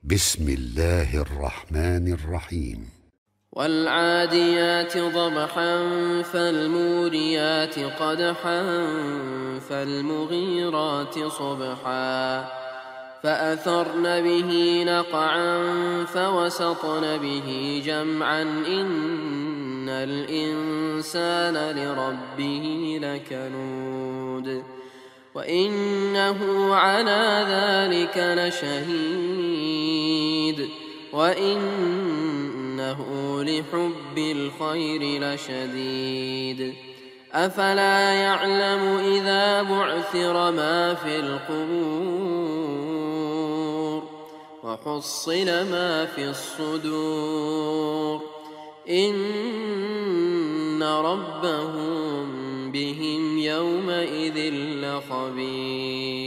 بسم الله الرحمن الرحيم. والعاديات ضبحا فالموريات قدحا فالمغيرات صبحا فأثرن به نقعا فوسطن به جمعا إن الإنسان لربه لكنود وإنه على ذلك لشهيد وإنه لحب الخير لشديد أفلا يعلم إذا بعثر ما في القبور وحصل ما في الصدور إن ربهم بهم يومئذ لخبير.